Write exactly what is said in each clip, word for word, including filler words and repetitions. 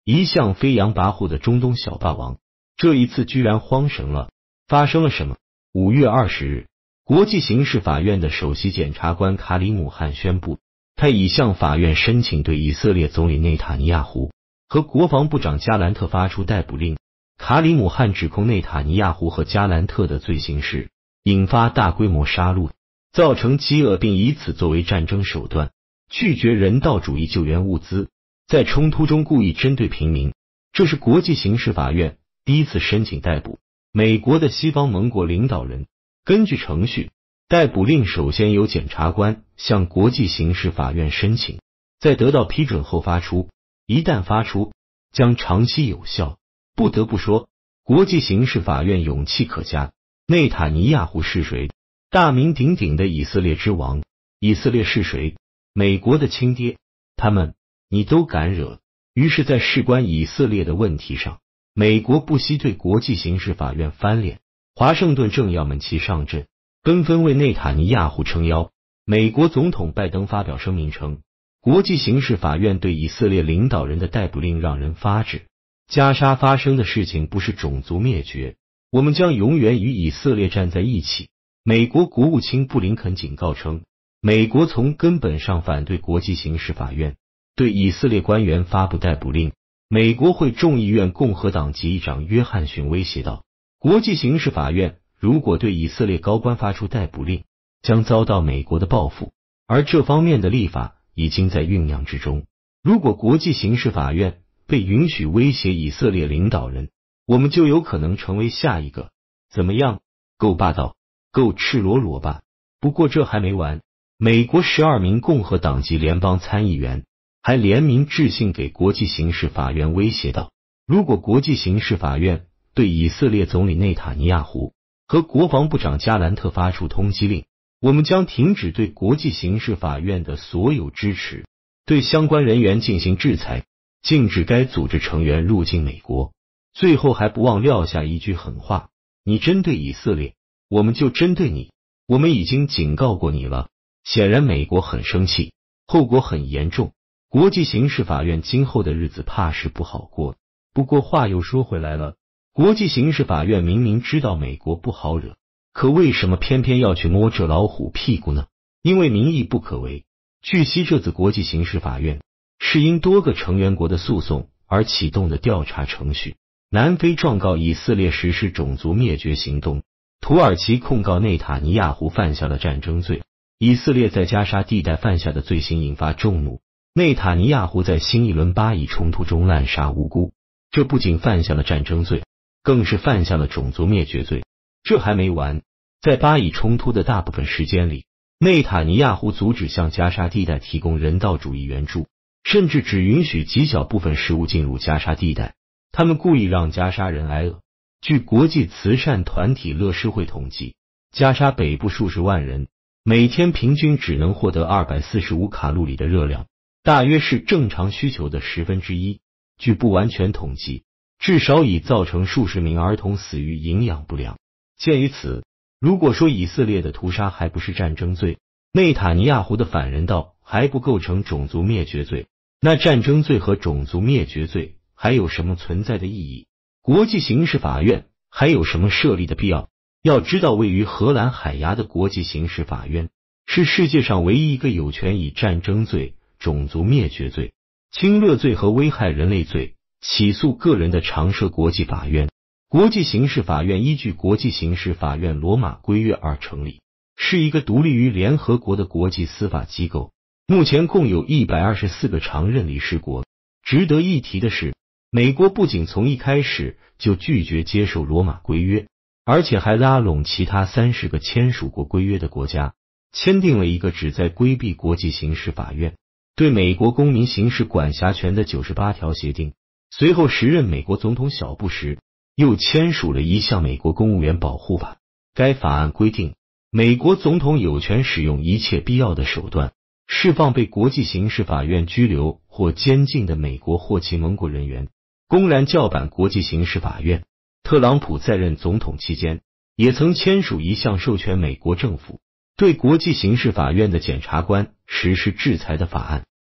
一向飞扬跋扈的中东小霸王，这一次居然慌神了。发生了什么？五月二十日，国际刑事法院的首席检察官卡里姆汗宣布，他已向法院申请对以色列总理内塔尼亚胡和国防部长加兰特发出逮捕令。卡里姆汗指控内塔尼亚胡和加兰特的罪行是引发大规模杀戮，造成饥饿，并以此作为战争手段，拒绝人道主义救援物资，在冲突中故意针对平民。这是国际刑事法院第一次申请逮捕美国的西方盟国领导人。根据程序，逮捕令首先由检察官向国际刑事法院申请，在得到批准后发出。一旦发出，将长期有效。不得不说，国际刑事法院勇气可嘉。内塔尼亚胡是谁？大名鼎鼎的以色列之王。以色列是谁？美国的亲爹。他们，你都敢惹？于是，在事关以色列的问题上，美国不惜对国际刑事法院翻脸。华盛顿政要们齐上阵，纷纷为内塔尼亚胡撑腰。美国总统拜登发表声明称，国际刑事法院对以色列领导人的逮捕令让人发指。加沙发生的事情不是种族灭绝，我们将永远与以色列站在一起。美国国务卿布林肯警告称，美国从根本上反对国际刑事法院对以色列官员发布逮捕令。美国会众议院共和党籍议长约翰逊威胁道，国际刑事法院如果对以色列高官发出逮捕令，将遭到美国的报复，而这方面的立法已经在酝酿之中。如果国际刑事法院被允许威胁以色列领导人，我们就有可能成为下一个。怎么样？够霸道，够赤裸裸吧？不过这还没完，美国十二名共和党籍联邦参议员还联名致信给国际刑事法院，威胁道，如果国际刑事法院对以色列总理内塔尼亚胡和国防部长加兰特发出通缉令，我们将停止对国际刑事法院的所有支持，对相关人员进行制裁，禁止该组织成员入境美国。最后还不忘撂下一句狠话，你针对以色列，我们就针对你，我们已经警告过你了。显然美国很生气，后果很严重，国际刑事法院今后的日子怕是不好过。不过话又说回来了，国际刑事法院明明知道美国不好惹，可为什么偏偏要去摸这老虎屁股呢？因为民意不可违。据悉，这次国际刑事法院是因多个成员国的诉讼而启动的调查程序。南非状告以色列实施种族灭绝行动，土耳其控告内塔尼亚胡犯下了战争罪。以色列在加沙地带犯下的罪行引发众怒，内塔尼亚胡在新一轮巴以冲突中滥杀无辜，这不仅犯下了战争罪，更是犯下了种族灭绝罪。这还没完，在巴以冲突的大部分时间里，内塔尼亚胡阻止向加沙地带提供人道主义援助，甚至只允许极小部分食物进入加沙地带。他们故意让加沙人挨饿。据国际慈善团体乐施会统计，加沙北部数十万人每天平均只能获得二百四十五卡路里的热量，大约是正常需求的十分之一。据不完全统计，至少已造成数十名儿童死于营养不良。鉴于此，如果说以色列的屠杀还不是战争罪，内塔尼亚胡的反人道还不构成种族灭绝罪，那战争罪和种族灭绝罪还有什么存在的意义？国际刑事法院还有什么设立的必要？要知道，位于荷兰海牙的国际刑事法院是世界上唯一一个有权以战争罪、种族灭绝罪、侵略罪和危害人类罪起诉个人的常设国际法院。国际刑事法院依据国际刑事法院罗马规约而成立，是一个独立于联合国的国际司法机构。目前共有一百二十四个常任理事国。值得一提的是，美国不仅从一开始就拒绝接受罗马规约，而且还拉拢其他三十个签署过规约的国家，签订了一个旨在规避国际刑事法院对美国公民行使管辖权的九十八条协定。随后，时任美国总统小布什又签署了一项美国公务员保护法。该法案规定，美国总统有权使用一切必要的手段，释放被国际刑事法院拘留或监禁的美国或其盟国人员，公然叫板国际刑事法院。特朗普在任总统期间，也曾签署一项授权美国政府对国际刑事法院的检察官实施制裁的法案。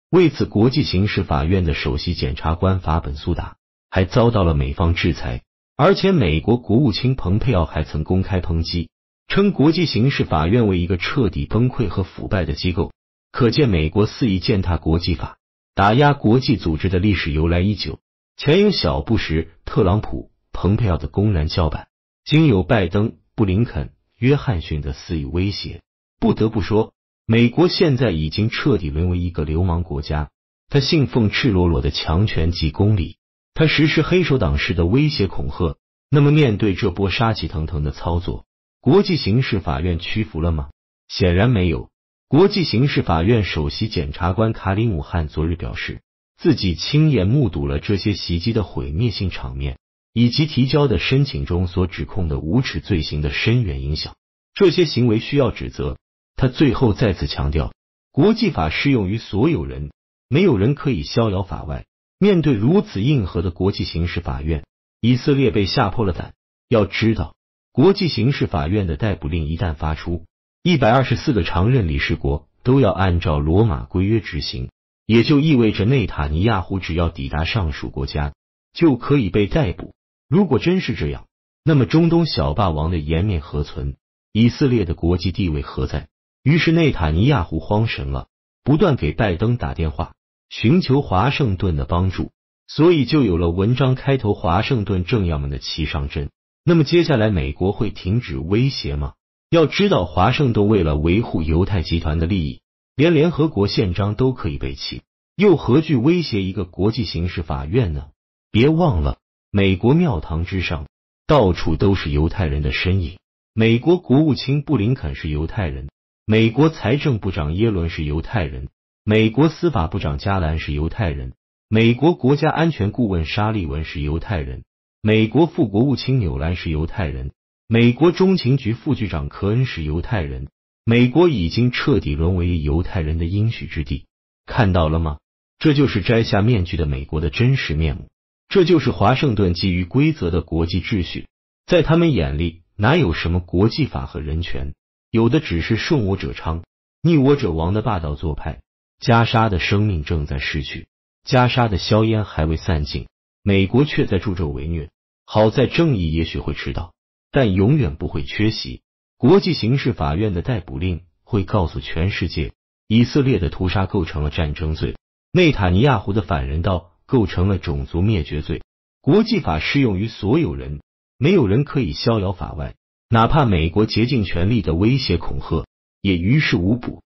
为此，国际刑事法院的首席检察官法本苏达还遭到了美方制裁，而且美国国务卿蓬佩奥还曾公开抨击，称国际刑事法院为一个彻底崩溃和腐败的机构。可见美国肆意践踏国际法、打压国际组织的历史由来已久。前有小布什、特朗普、蓬佩奥的公然叫板，今有拜登、布林肯、约翰逊的肆意威胁。不得不说，美国现在已经彻底沦为一个流氓国家。他信奉赤裸裸的强权及公理，他实施黑手党式的威胁恐吓。那么面对这波杀气腾腾的操作，国际刑事法院屈服了吗？显然没有。国际刑事法院首席检察官卡里姆汗昨日表示，自己亲眼目睹了这些袭击的毁灭性场面，以及提交的申请中所指控的无耻罪行的深远影响，这些行为需要指责。他最后再次强调，国际法适用于所有人，没有人可以逍遥法外。面对如此硬核的国际刑事法院，以色列被吓破了胆。要知道，国际刑事法院的逮捕令一旦发出，一百二十四个常任理事国都要按照罗马规约执行，也就意味着内塔尼亚胡只要抵达上述国家，就可以被逮捕。如果真是这样，那么中东小霸王的颜面何存？以色列的国际地位何在？于是内塔尼亚胡慌神了，不断给拜登打电话，寻求华盛顿的帮助，所以就有了文章开头华盛顿政要们的齐上阵。那么接下来美国会停止威胁吗？要知道，华盛顿为了维护犹太集团的利益，连联合国宪章都可以背弃，又何惧威胁一个国际刑事法院呢？别忘了，美国庙堂之上到处都是犹太人的身影。美国国务卿布林肯是犹太人，美国财政部长耶伦是犹太人，美国司法部长加兰是犹太人，美国国家安全顾问沙利文是犹太人，美国副国务卿纽兰是犹太人，美国中情局副局长科恩是犹太人。美国已经彻底沦为犹太人的应许之地。看到了吗？这就是摘下面具的美国的真实面目，这就是华盛顿基于规则的国际秩序。在他们眼里，哪有什么国际法和人权，有的只是顺我者昌，逆我者亡的霸道做派。加沙的生命正在逝去，加沙的硝烟还未散尽，美国却在助纣为虐。好在正义也许会迟到，但永远不会缺席。国际刑事法院的逮捕令会告诉全世界，以色列的屠杀构成了战争罪，内塔尼亚胡的反人道构成了种族灭绝罪。国际法适用于所有人，没有人可以逍遥法外，哪怕美国竭尽全力的威胁恐吓，也于事无补。